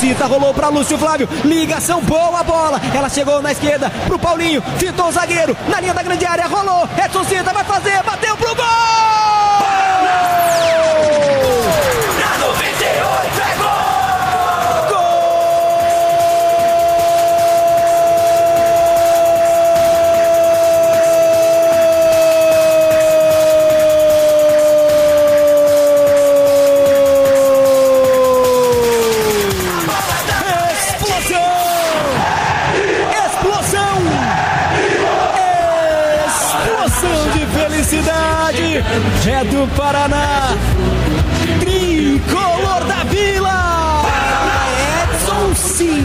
Cita rolou pra Lúcio Flávio, ligação boa a bola, ela chegou na esquerda pro Paulinho, fitou o zagueiro, na linha da grande área, rolou, Edson Cita vai fazer, bateu pro gol! Na 98 é gol! É do Paraná, tricolor da Vila, Edson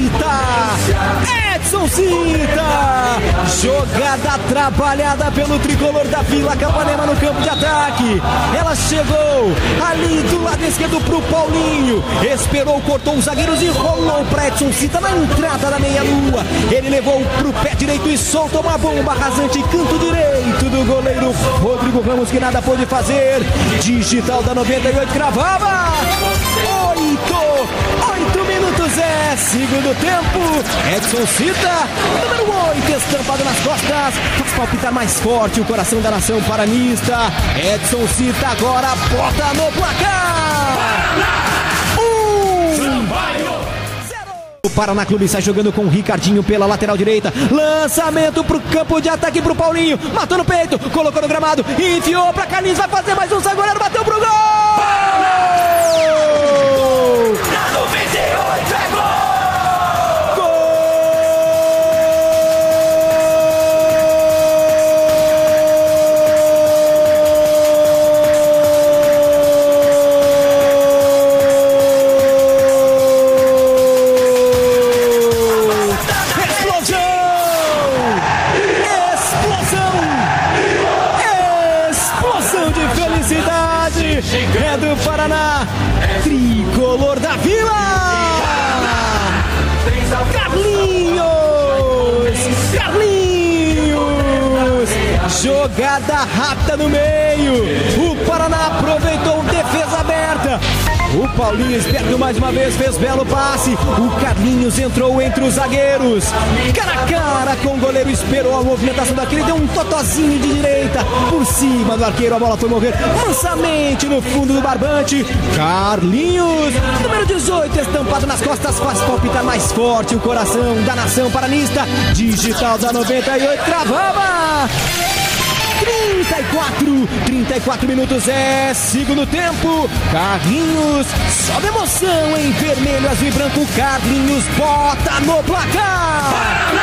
Cita, jogada trabalhada pelo tricolor da Vila Capanema no campo de ataque, ela chegou ali do lado esquerdo pro Paulinho, esperou, cortou os zagueiros e rolou pra Edson Cita na entrada da meia-lua, ele levou pro pé direito e soltou uma bomba rasante, canto direito do goleiro Rodrigo Ramos, que nada pôde fazer, digital da 98 cravava, 8 minutos segundo tempo, Edson Cita, número 8, estampado nas costas, faz palpitar mais forte o coração da nação paranista, Edson Cita agora bota no placar, 1-0. O Paraná Clube sai jogando com o Ricardinho pela lateral direita, lançamento pro campo de ataque pro Paulinho, matou no peito, colocou no gramado, enfiou pra Carlinhos, vai fazer mais um, sai goleiro, bateu pro gol! Na 98 é gol! É do Paraná, tricolor da Vila, Carlinhos, jogada rápida no meio, o Paraná aproveitou defesa aberta, o Paulinho esperto mais uma vez, fez belo passe, o Carlinhos entrou entre os zagueiros, cara a cara com o goleiro, esperou a movimentação daquele, deu um totozinho de direita, por cima do arqueiro, a bola foi morrer mansamente no fundo do barbante, Carlinhos, número 18, estampado nas costas, faz palpitar mais forte o coração da nação paranista, digital da 98, travava! 34 minutos segundo tempo, Carlinhos, sobe emoção em vermelho, azul e branco, Carlinhos bota no placar!